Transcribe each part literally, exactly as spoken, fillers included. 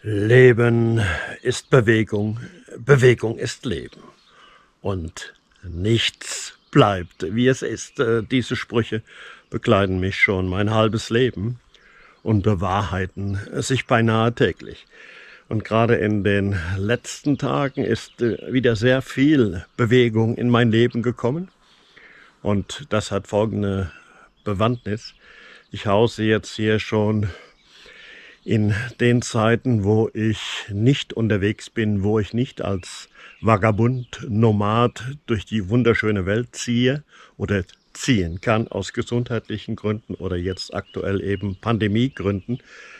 Leben ist Bewegung, Bewegung ist Leben und nichts bleibt, wie es ist. Äh, Diese Sprüche begleiten mich schon mein halbes Leben und bewahrheiten sich beinahe täglich. Und gerade in den letzten Tagen ist äh, wieder sehr viel Bewegung in mein Leben gekommen und das hat folgende Bewandtnis. Ich hause jetzt hier schon in den Zeiten, wo ich nicht unterwegs bin, wo ich nicht als Vagabund, Nomad durch die wunderschöne Welt ziehe oder ziehen kann aus gesundheitlichen Gründen oder jetzt aktuell eben Pandemiegründen,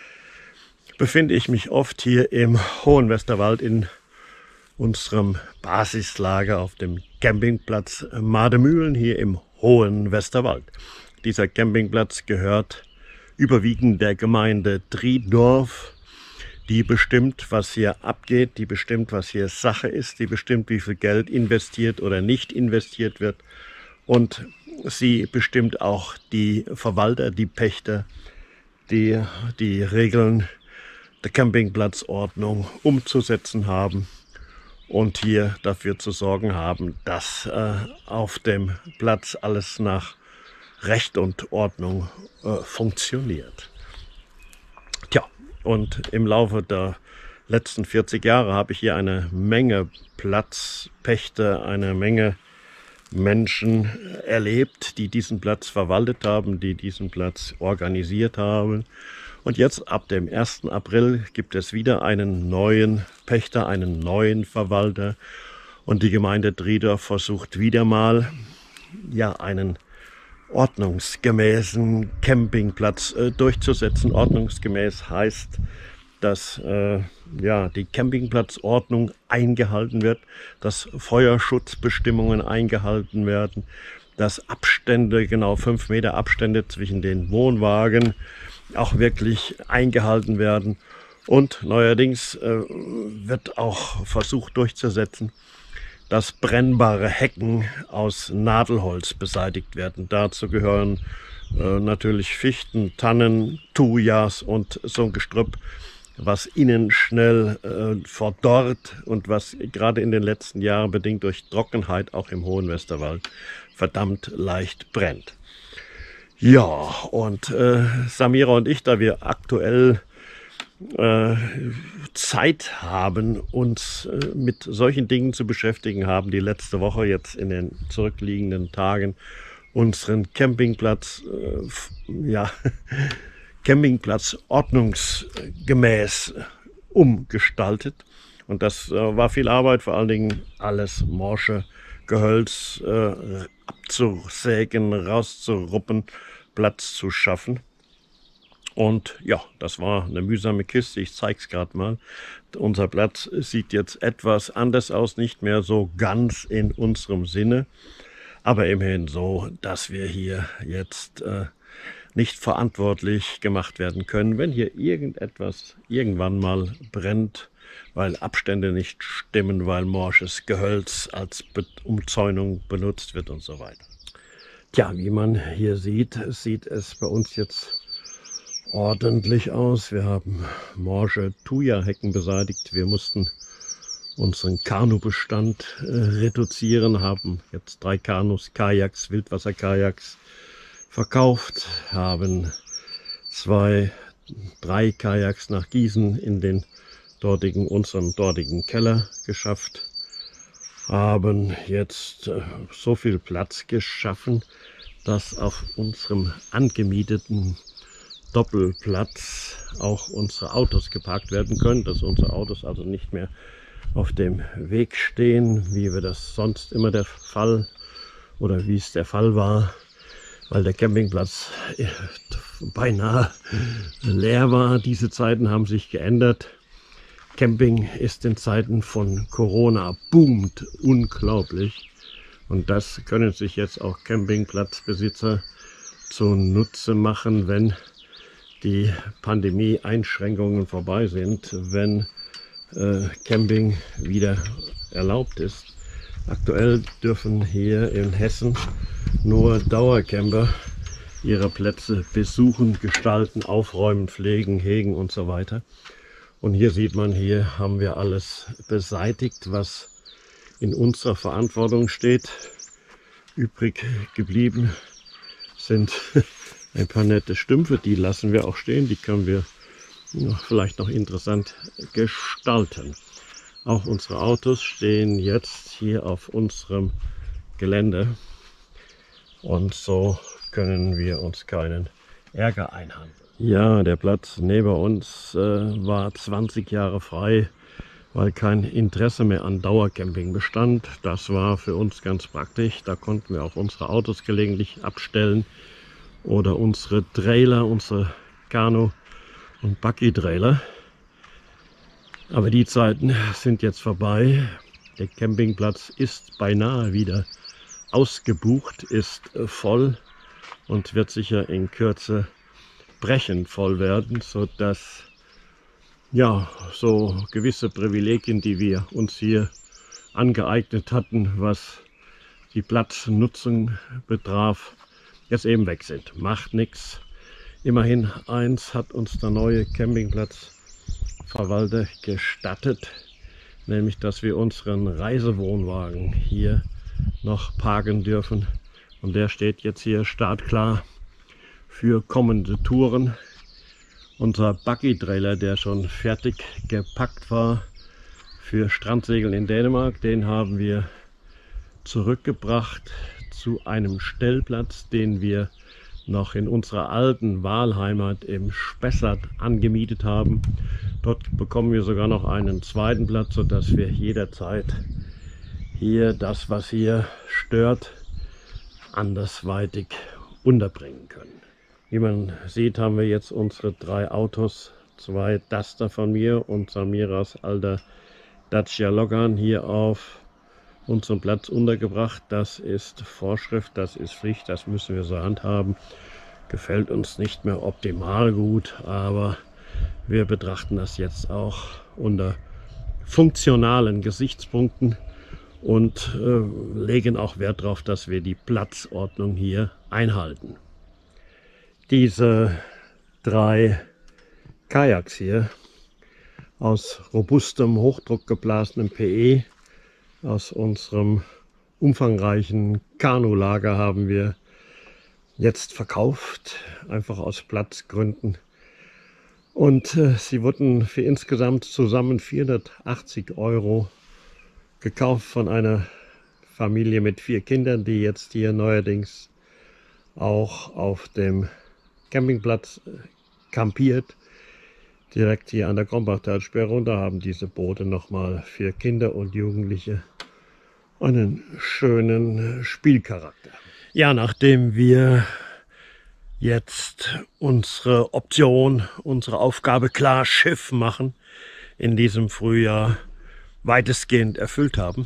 befinde ich mich oft hier im Hohen Westerwald in unserem Basislager auf dem Campingplatz Mademühlen hier im Hohen Westerwald. Dieser Campingplatz gehört überwiegend der Gemeinde Driedorf, die bestimmt, was hier abgeht, die bestimmt, was hier Sache ist, die bestimmt, wie viel Geld investiert oder nicht investiert wird. Und sie bestimmt auch die Verwalter, die Pächter, die die Regeln der Campingplatzordnung umzusetzen haben und hier dafür zu sorgen haben, dass äh, auf dem Platz alles nach Recht und Ordnung äh, funktioniert. Tja, und im Laufe der letzten vierzig Jahre habe ich hier eine Menge Platzpächter, eine Menge Menschen erlebt, die diesen Platz verwaltet haben, die diesen Platz organisiert haben. Und jetzt ab dem ersten April gibt es wieder einen neuen Pächter, einen neuen Verwalter. Und die Gemeinde Driedorf versucht wieder mal, ja, einen ordnungsgemäßen Campingplatz äh, durchzusetzen. Ordnungsgemäß heißt, dass äh, ja, die Campingplatzordnung eingehalten wird, dass Feuerschutzbestimmungen eingehalten werden, dass Abstände, genau fünf Meter Abstände zwischen den Wohnwagen auch wirklich eingehalten werden. Und neuerdings äh, wird auch versucht durchzusetzen, dass brennbare Hecken aus Nadelholz beseitigt werden. Dazu gehören äh, natürlich Fichten, Tannen, Thujas und so ein Gestrüpp, was innen schnell äh, verdorrt und was gerade in den letzten Jahren bedingt durch Trockenheit auch im Hohen Westerwald verdammt leicht brennt. Ja, und äh, Samira und ich, da wir aktuell äh, Zeit haben, uns äh, mit solchen Dingen zu beschäftigen, haben die letzte Woche jetzt in den zurückliegenden Tagen unseren Campingplatz, äh, ja, Campingplatz ordnungsgemäß umgestaltet. Und das äh, war viel Arbeit, vor allen Dingen alles morsche Gehölz äh, abzusägen, rauszuruppen, Platz zu schaffen. Und ja, das war eine mühsame Kiste, ich zeige es gerade mal. Unser Platz sieht jetzt etwas anders aus, nicht mehr so ganz in unserem Sinne, aber immerhin so, dass wir hier jetzt äh, nicht verantwortlich gemacht werden können, wenn hier irgendetwas irgendwann mal brennt, weil Abstände nicht stimmen, weil morsches Gehölz als Be- Umzäunung benutzt wird und so weiter. Tja, wie man hier sieht, sieht es bei uns jetzt ordentlich aus. Wir haben morsche Thuja-Hecken beseitigt. Wir mussten unseren Kanubestand äh, reduzieren, haben jetzt drei Kanus, Kajaks, Wildwasserkajaks verkauft, haben zwei, drei Kajaks nach Gießen in den dortigen, unseren dortigen Keller geschafft, haben jetzt äh, so viel Platz geschaffen, dass auf unserem angemieteten Doppelplatz auch unsere Autos geparkt werden können, dass unsere Autos also nicht mehr auf dem Weg stehen, wie wir das sonst immer der Fall oder wie es der Fall war, weil der Campingplatz beinahe leer war. Diese Zeiten haben sich geändert. Camping ist in Zeiten von Corona boomt unglaublich und das können sich jetzt auch Campingplatzbesitzer zunutze machen, wenn die Pandemie-Einschränkungen vorbei sind, wenn äh, Camping wieder erlaubt ist. Aktuell dürfen hier in Hessen nur Dauercamper ihre Plätze besuchen, gestalten, aufräumen, pflegen, hegen und so weiter. Und hier sieht man, hier haben wir alles beseitigt, was in unserer Verantwortung steht. Übrig geblieben sind ein paar nette Stümpfe, die lassen wir auch stehen, die können wir vielleicht noch interessant gestalten. Auch unsere Autos stehen jetzt hier auf unserem Gelände und so können wir uns keinen Ärger einhandeln. Ja, der Platz neben uns äh, war zwanzig Jahre frei, weil kein Interesse mehr an Dauercamping bestand. Das war für uns ganz praktisch. Da konnten wir auch unsere Autos gelegentlich abstellen oder unsere Trailer, unsere Kanu- und Buggy-Trailer. Aber die Zeiten sind jetzt vorbei. Der Campingplatz ist beinahe wieder ausgebucht, ist voll und wird sicher in Kürze brechend voll werden, sodass ja, so gewisse Privilegien, die wir uns hier angeeignet hatten, was die Platznutzung betraf, jetzt eben weg sind. Macht nichts. Immerhin eins hat uns der neue Campingplatzverwalter gestattet, nämlich dass wir unseren Reisewohnwagen hier noch parken dürfen. Und der steht jetzt hier startklar für kommende Touren. Unser Buggy-Trailer, der schon fertig gepackt war für Strandsegeln in Dänemark, den haben wir zurückgebracht zu einem Stellplatz, den wir noch in unserer alten Wahlheimat im Spessart angemietet haben. Dort bekommen wir sogar noch einen zweiten Platz, sodass wir jederzeit hier das, was hier stört, andersweitig unterbringen können. Wie man sieht, haben wir jetzt unsere drei Autos, zwei Duster von mir und Samiras alter Dacia Logan hier auf unserem Platz untergebracht. Das ist Vorschrift, das ist Pflicht, das müssen wir so handhaben. Gefällt uns nicht mehr optimal gut, aber wir betrachten das jetzt auch unter funktionalen Gesichtspunkten und äh, legen auch Wert darauf, dass wir die Platzordnung hier einhalten. Diese drei Kajaks hier aus robustem, hochdruckgeblasenem P E aus unserem umfangreichen Kanulager haben wir jetzt verkauft, einfach aus Platzgründen. Und äh, sie wurden für insgesamt zusammen vierhundertachtzig Euro gekauft von einer Familie mit vier Kindern, die jetzt hier neuerdings auch auf dem Campingplatz campiert, direkt hier an der Krombachtalsperre. Und da haben diese Boote nochmal für Kinder und Jugendliche einen schönen Spielcharakter. Ja, nachdem wir jetzt unsere Option, unsere Aufgabe klar Schiff machen, in diesem Frühjahr weitestgehend erfüllt haben,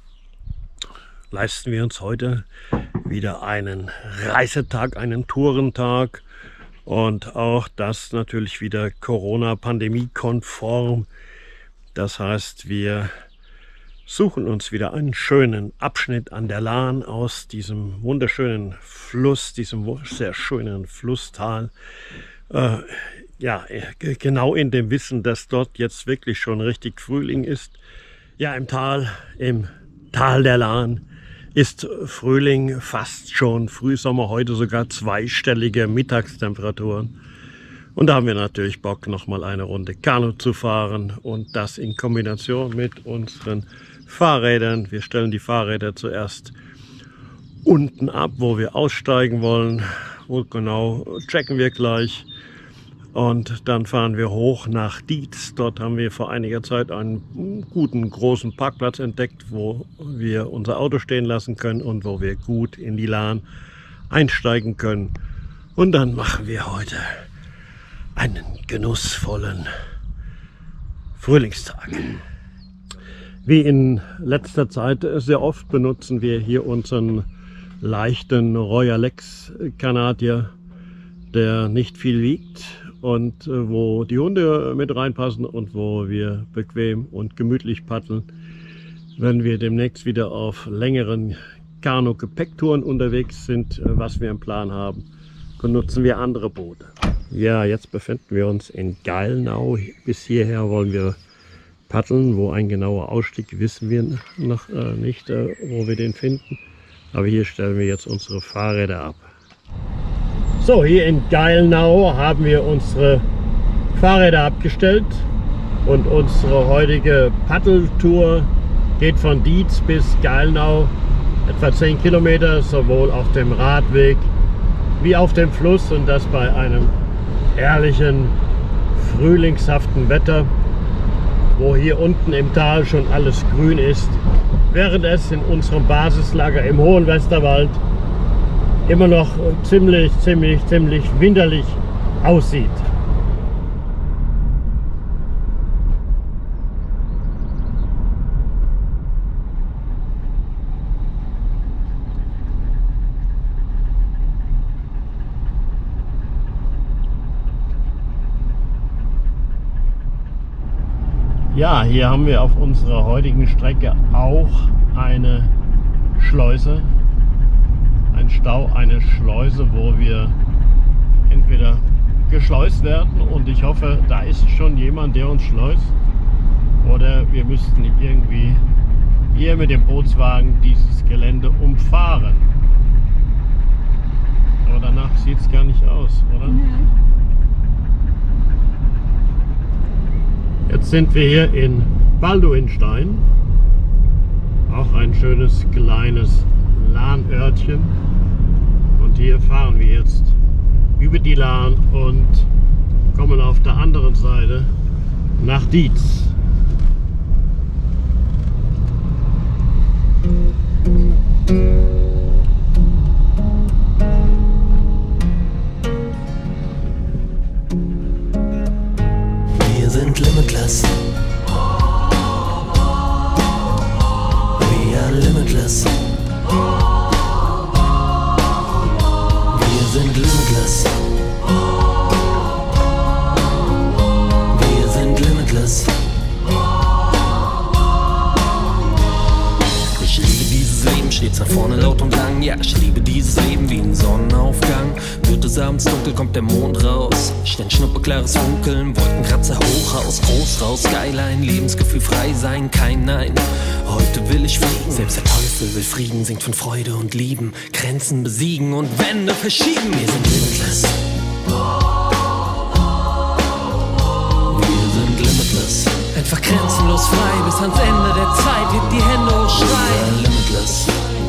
leisten wir uns heute wieder einen Reisetag, einen Tourentag und auch das natürlich wieder Corona-Pandemie-konform. Das heißt, wir suchen uns wieder einen schönen Abschnitt an der Lahn aus diesem wunderschönen Fluss, diesem sehr schönen Flusstal. Äh, ja, genau in dem Wissen, dass dort jetzt wirklich schon richtig Frühling ist. Ja, im Tal, im Tal der Lahn ist Frühling, fast schon Frühsommer, heute sogar zweistellige Mittagstemperaturen. Und da haben wir natürlich Bock, nochmal eine Runde Kanu zu fahren und das in Kombination mit unseren Fahrrädern. Wir stellen die Fahrräder zuerst unten ab, wo wir aussteigen wollen. Wo genau checken wir gleich. Und dann fahren wir hoch nach Dietz. Dort haben wir vor einiger Zeit einen guten großen Parkplatz entdeckt, wo wir unser Auto stehen lassen können und wo wir gut in die Lahn einsteigen können. Und dann machen wir heute einen genussvollen Frühlingstag. Wie in letzter Zeit sehr oft benutzen wir hier unseren leichten Royal Lex Kanadier, der nicht viel wiegt und wo die Hunde mit reinpassen und wo wir bequem und gemütlich paddeln. Wenn wir demnächst wieder auf längeren Kanu-Gepäcktouren unterwegs sind, was wir im Plan haben, benutzen wir andere Boote. Ja, jetzt befinden wir uns in Geilnau. Bis hierher wollen wir paddeln. Wo ein genauer Ausstieg wissen wir noch äh, nicht, äh, wo wir den finden. Aber hier stellen wir jetzt unsere Fahrräder ab. So, hier in Geilnau haben wir unsere Fahrräder abgestellt. Und unsere heutige Paddeltour geht von Dietz bis Geilnau. Etwa zehn Kilometer, sowohl auf dem Radweg wie auf dem Fluss. Und das bei einem herrlichen, frühlingshaften Wetter, wo hier unten im Tal schon alles grün ist, während es in unserem Basislager im Hohen Westerwald immer noch ziemlich, ziemlich, ziemlich winterlich aussieht. Ja, hier haben wir auf unserer heutigen Strecke auch eine Schleuse, ein Stau, eine Schleuse, wo wir entweder geschleust werden und ich hoffe, da ist schon jemand, der uns schleust, oder wir müssten irgendwie hier mit dem Bootswagen dieses Gelände umfahren. Aber danach sieht es gar nicht aus, oder? Mhm. Jetzt sind wir hier in Balduinstein, auch ein schönes kleines Lahnörtchen, und hier fahren wir jetzt über die Lahn und kommen auf der anderen Seite nach Dietz. Wir sind limitless. We are limitless. Wir sind limitless. Wir sind limitless. Ich liebe dieses Leben, stets nach vorne laut und lang. Ja, ich liebe dieses Leben wie ein Sonnenaufgang. Wird es abends dunkel, kommt der Mond raus. Stein schnupperklares Funkeln, Wolkenkratzer, Hochhaus, groß raus, Skyline, Lebensgefühl, frei sein, kein Nein. Heute will ich fliegen, selbst der Teufel will Frieden, singt von Freude und Lieben, Grenzen besiegen und Wände verschieben. Wir sind limitless. Wir sind limitless. Einfach grenzenlos frei, bis ans Ende der Zeit, hebt die Hände hoch, schreien. We are limitless.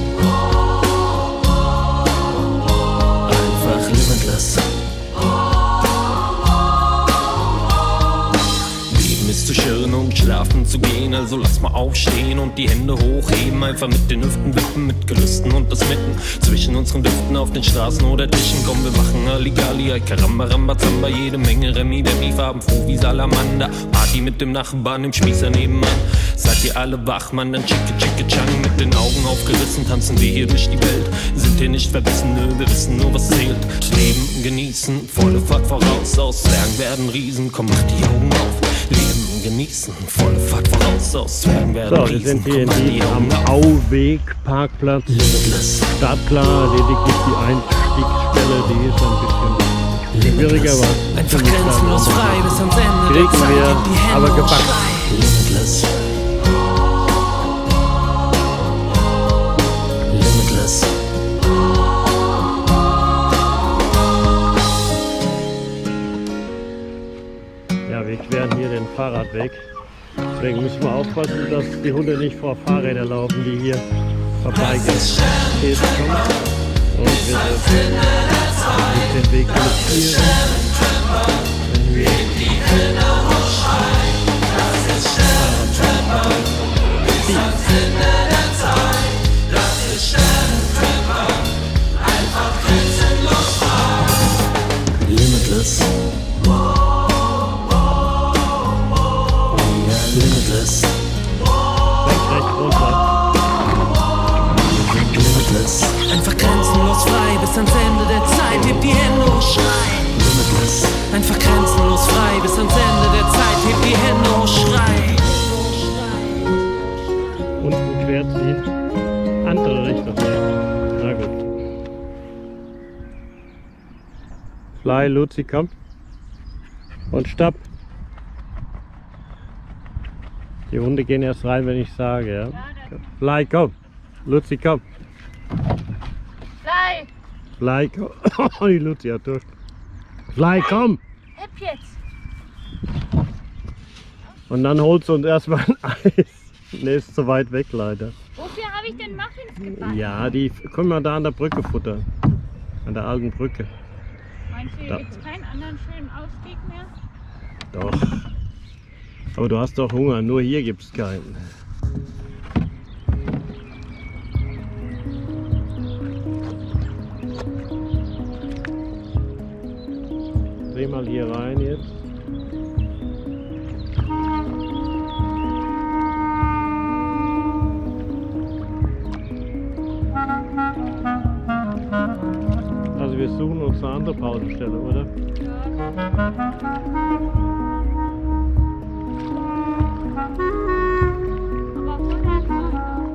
Einfach limitless. Zu schirren und schlafen zu gehen, also lass mal aufstehen und die Hände hochheben, einfach mit den Hüften wippen, mit Gelüsten und das Mitten zwischen unseren Düften auf den Straßen oder Tischen. Komm, wir machen Halligalli, Karamba, Ramba, Zamba, jede Menge Remi, Demi, farbenfroh wie Salamander. Party mit dem Nachbarn, dem Spießer nebenan. Seid ihr alle wach, Mann, dann chicke, chicke, chang. Mit den Augen aufgerissen tanzen wir hier durch die Welt. Sind hier nicht verbissen, nö, wir wissen nur, was zählt. Leben, genießen, volle Fahrt voraus, aus Zwergen werden Riesen. Komm, mach die Augen auf. Leben genießen, volle Fahrt voraus, aus Zwergen werden So, wir sind hier in die am Auweg Parkplatz. Startklar, lediglich die Einstiegsstelle, die ist ein bisschen schwieriger, was einfach grenzenlos frei bis ans Ende kriegen wir, aber gebacken. Limitless. Limitless. Ja, wir queren hier den Fahrradweg. Deswegen müssen wir aufpassen, dass die Hunde nicht vor Fahrräder laufen, die hier vorbeigehen. Und wir dürfen nicht den Weg blockieren. Wenn wir Limitless. Limitless. recht runter. Limitless. Einfach grenzenlos frei bis ans Ende der Zeit. Hebt die Hände hoch, schreien. Limitless. Einfach grenzenlos frei bis ans Ende Fly, Luzi, komm. Und stopp. Die Hunde gehen erst rein, wenn ich sage, ja? Ja, Fly, komm. Luzi, komm. Fly! Fly, komm. Oh, die Luzi hat durch. Fly, komm! Hep jetzt! Und dann holst du uns erstmal ein Eis. Ne, ist zu weit weg leider. Wofür habe ich denn Muffins gebacken? Ja, die können wir da an der Brücke futtern. An der alten Brücke. Meinst du, Da. hier gibt es keinen anderen schönen Ausweg mehr? Doch. Aber du hast doch Hunger, nur hier gibt es keinen. Dreh mal hier rein jetzt. Also wir suchen uns eine andere Pausestelle, oder? Aber hundert Mal.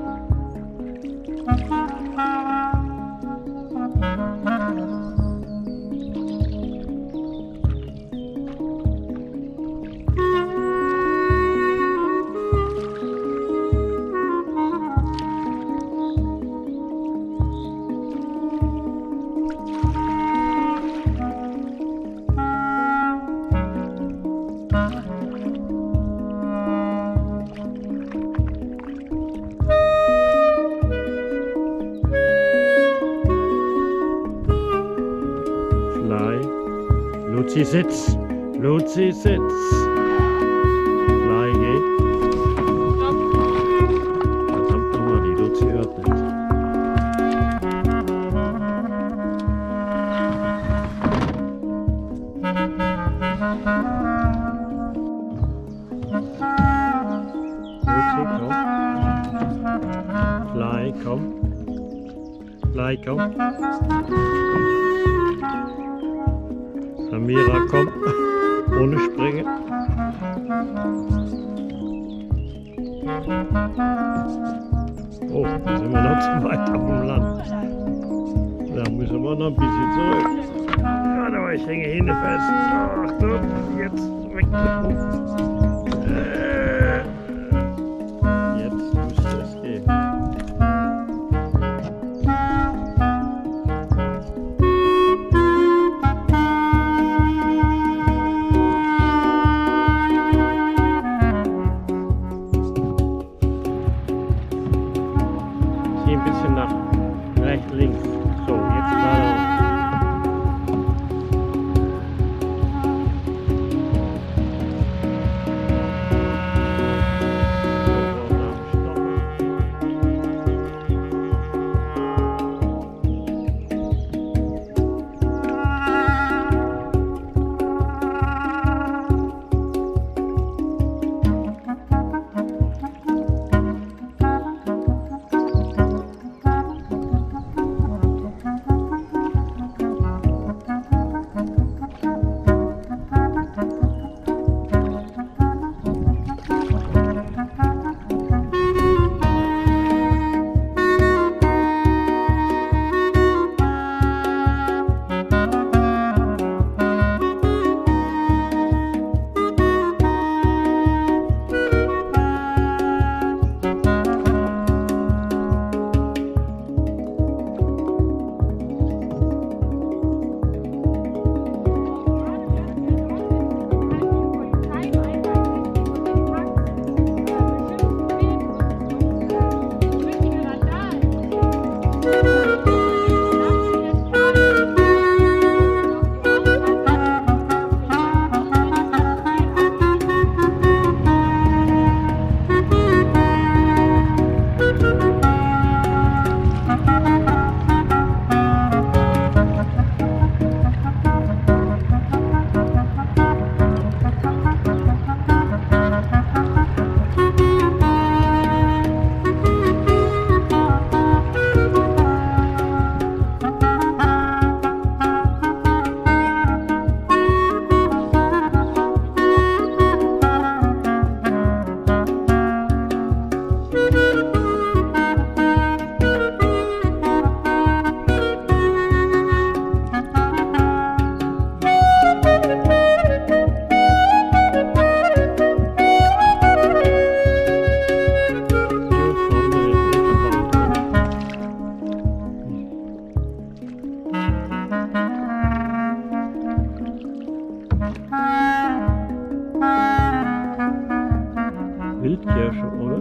Luzi sitzt. Luzi sitzt. Fly geht. Verdammt nochmal, die Luzi hört nicht. Luzi, komm. Fly, komm. Fly, komm. Samira, komm, ohne Springen. Oh, da sind wir noch zu weit auf dem Land. Da müssen wir noch ein bisschen zurück. Warte mal, ich hänge hinten fest. Achtung, jetzt weg. Äh, jetzt müsste es gehen. Ein bisschen nach rechts, links. So, jetzt geradeaus. Wildkirsche, oder?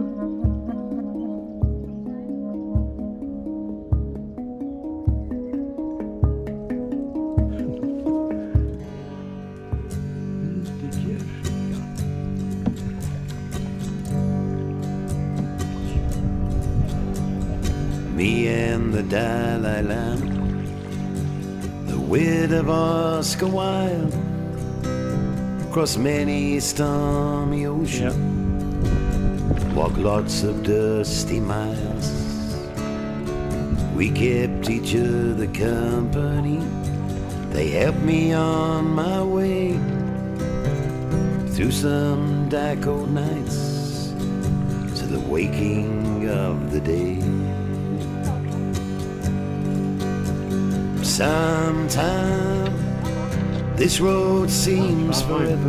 Me and the Dalai Lama, the wit of Oscar Wilde, across many stormy oceans, yeah. Walk lots of dusty miles. We kept each other company. They helped me on my way through some dark old nights to the waking of the day. Sometime this road seems forever.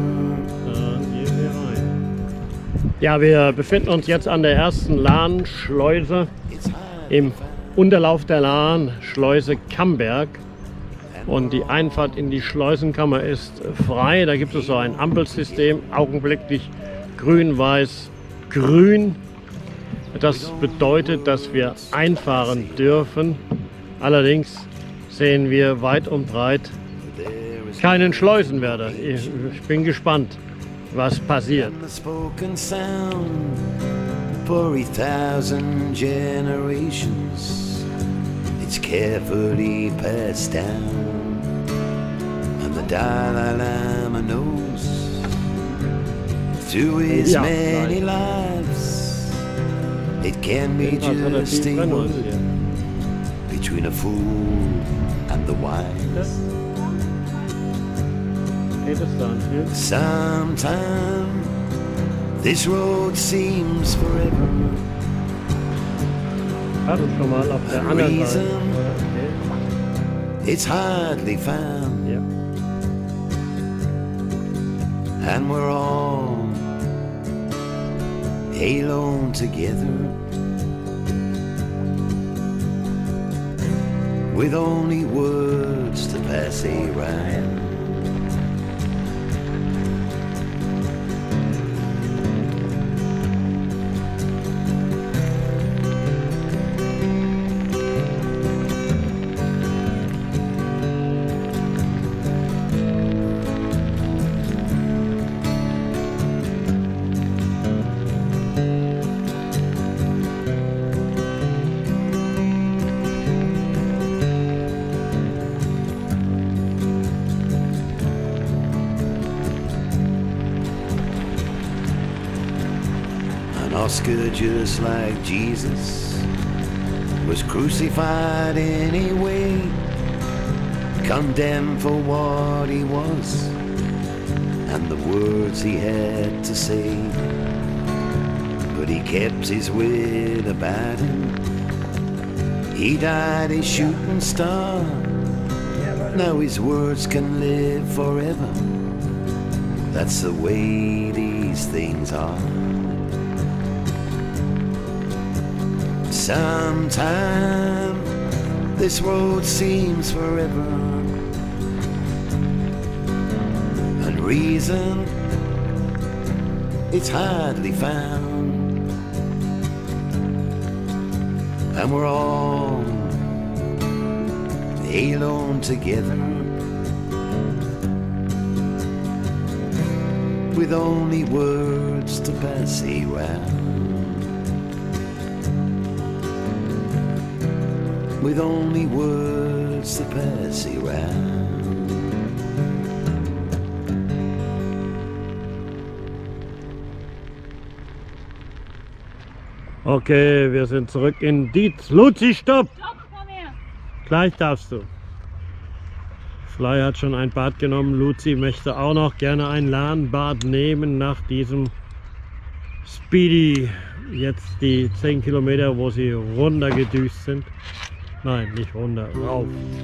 Ja, wir befinden uns jetzt an der ersten Lahnschleuse im Unterlauf der Lahn, Schleuse Camberg. Und die Einfahrt in die Schleusenkammer ist frei. Da gibt es so ein Ampelsystem, augenblicklich grün, weiß, grün. Das bedeutet, dass wir einfahren dürfen. Allerdings sehen wir weit und breit keinen Schleusenwärter. Ich bin gespannt, was passiert. It's carefully passed down, and the Dalai Lama knows through his ja, many nein. lives it can be just a word between a fool and the wise. Sometime this road seems forever. Schon mal auf der anderen Seite. It's hardly found, ja. And we're all alone together, with only words to pass around. Oscar, just like Jesus, was crucified anyway, condemned for what he was and the words he had to say. But he kept his wit about him. He died a shooting star. Now his words can live forever. That's the way these things are. Sometime this road seems forever, and reason it's hardly found, and we're all alone together, with only words to pass around. With only words to pass around. Okay, wir sind zurück in Dietz. Luzi, stopp! Stopp, komm her! Gleich darfst du. Fly hat schon ein Bad genommen. Luzi möchte auch noch gerne ein Lahnbad nehmen nach diesem Speedy. Jetzt die zehn Kilometer, wo sie runtergedüst sind. Nein, nicht runter, rauf.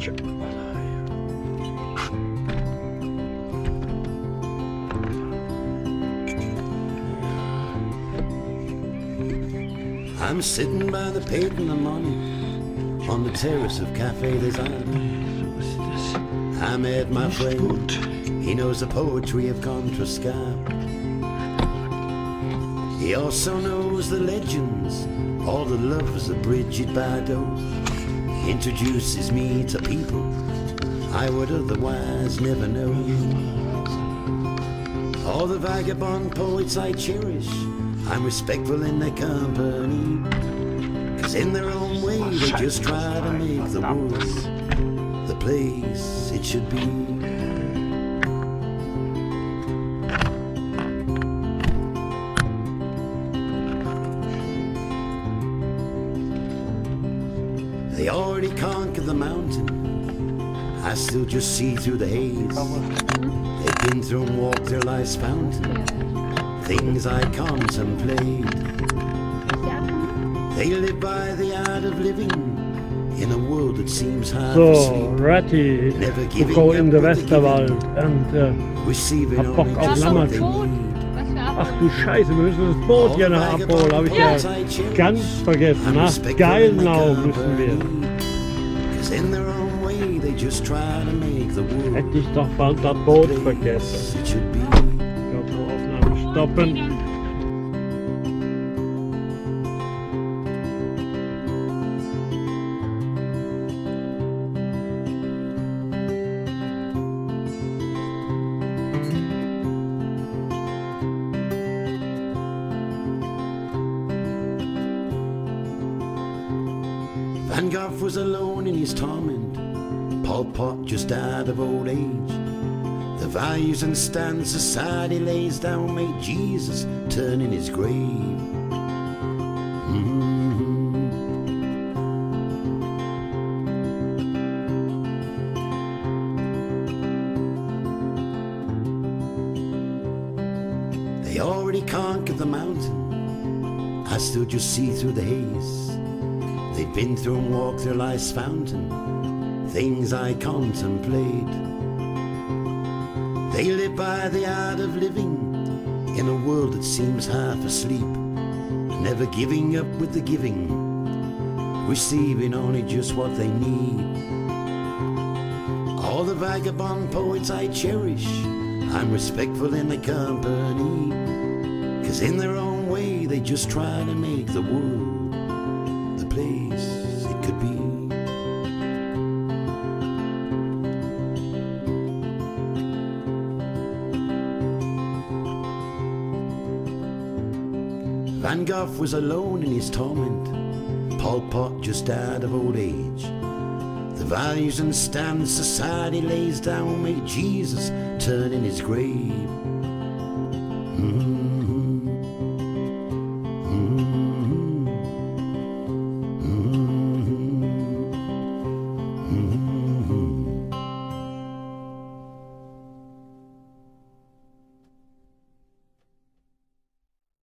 I'm sitting by the pavement in the morning on the terrace of Café des Arts. I met my friend, he knows the poetry of Contrescarpe. He also knows the legends, all the loves of Bridget Bardot. He introduces me to people I would otherwise never know. All the vagabond poets I cherish, I'm respectful in their company. Cause in their own way they just try to make the world the place it should be. They already conquered the mountain, I still just see through the haze. They've been through and walked their life's fountain, things I contemplate. They live by the art of living in a world that seems hard to So, sleep. Ratty, Never to giving go up in the with the Westerwald giving, and uh, receiving hab Bock only auf just what Lammert's. they Tot. need. Was für Ach du Scheiße, wir müssen das Boot hier noch abholen, habe ich ja ganz vergessen. I'm Nach respectful in Geilnau their müssen wir. company. 'Cause in their own way they just try to make the world Hätte ich doch bald das Boot the vergessen. place it should be. Aufnahme stoppen. Van Gogh was alone in his torment. Pol Pot just died of old age. The values and stands society lays down made Jesus turn in his grave. Mhm. They already conquered the mountain, I still just see through the haze. They've been through and walked their life's fountain, things I contemplate. They live by the art of living in a world that seems half asleep, never giving up with the giving, receiving only just what they need. All the vagabond poets I cherish, I'm respectful in their company. Cause in their own way they just try to make the world the place it could be. Van Gogh was alone in his torment. Pol Pot just died of old age. The values and stands society lays down made Jesus turn in his grave. Mm-hmm.